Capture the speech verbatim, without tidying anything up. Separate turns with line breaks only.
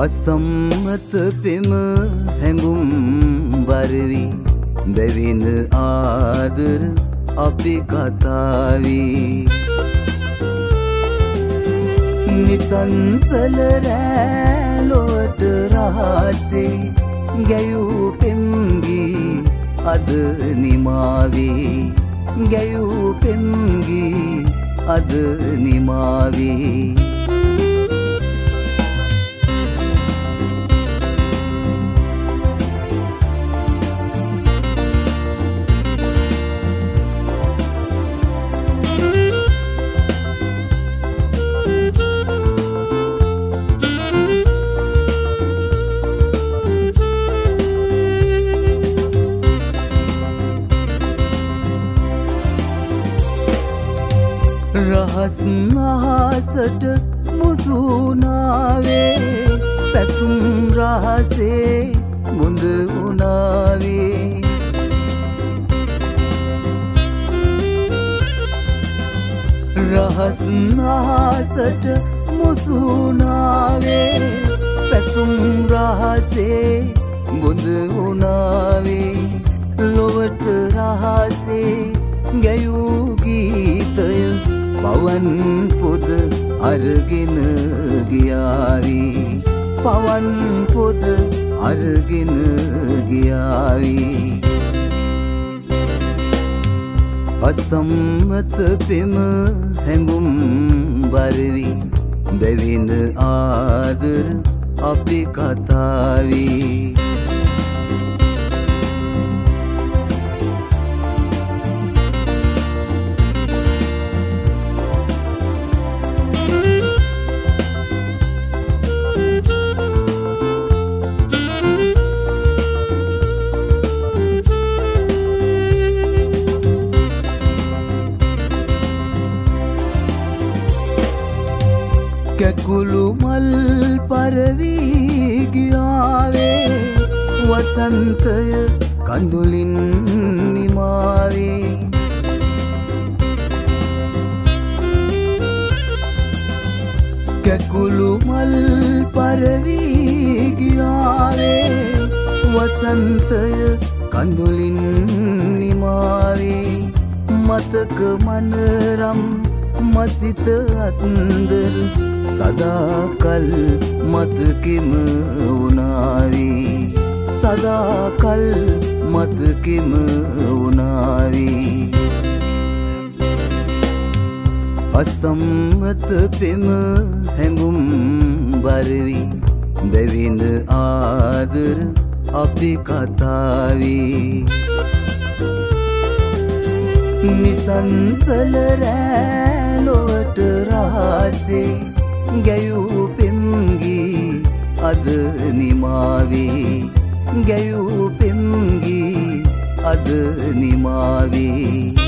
අසම්මත පෙම හැඟුම් වරවි දෙවින ආදර අපි කතාවී නිසංසල රැලොවට රහසේ ගැයූ පෙම්ගී අද නිමාවී ගැයූ පෙම්ගී අද නිමාවී රහස් අහසට මුසුනාවේ පැතුම් රහසේ මුඳ උනාවේ රහස් අහසට මුසුනාවේ පැතුම් රහසේ මුඳ උනාවේ ලොවට රහසේ ගැයූ ගීතය පවන් පොද අරගෙන ගියාවී පවන් පොද අරගෙන ගියාවී අසම්මත පෙම හැඟුම් වරවි දෙවින ආදර අපි කතාවී කැකුළු මල් පරවී ගියාවේ වසන්තය කඳුලින් නිමාවේ කැකුළු මල් පරවී ගියාවේ වසන්තය කඳුලින් නිමාවේ මතක මනරම් මසිත අත්දර සදාකල් මතකෙම වුණාවී සදාකල් මතකෙම වුණාවී අසම්මත පෙම හැඟුම් වරවි දෙවින ආදර අපි කතාවී නිසංසල රැලොවට රහසේ ගැයූ පෙම්ගී අද නිමාවී ගැයූ පෙම්ගී අද නිමාවී